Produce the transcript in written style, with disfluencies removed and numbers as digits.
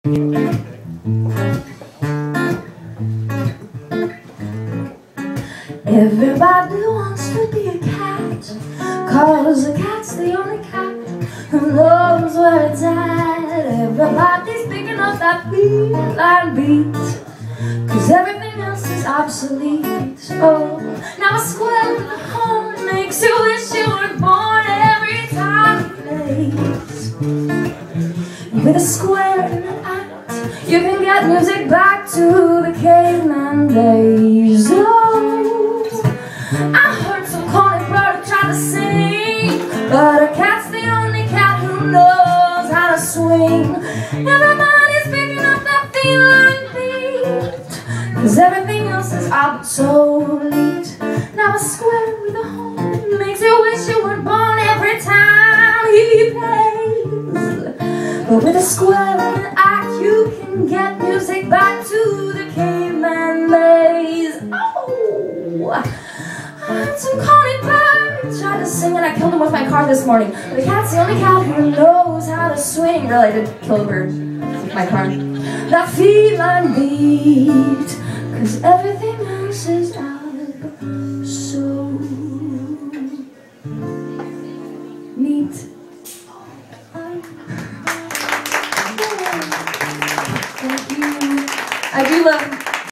Everybody wants to be a cat, 'cause a cat's the only cat who knows where it's at. Everybody's picking up that feline beat, 'cause everything else is obsolete. Oh, now a square in the home makes you wish you were born every time you plays. With a square in the act, you can get music back to the caveman days. Oh, I heard some corny bird try to sing, but a cat's the only cat who knows how to swing. Everybody's picking up that feline beat, 'cause everything else is obsolete. Now a square with a home makes you wish you were born every time he plays. But with a square in the act, you can get music back to the caveman days. Oh, I heard some corny bird try to sing, and I killed him with my car this morning. But the cat's the only cat who knows how to swing. Really, I did kill a bird with my car. That feline beat, 'cause everything else is neat. Thank you. I do love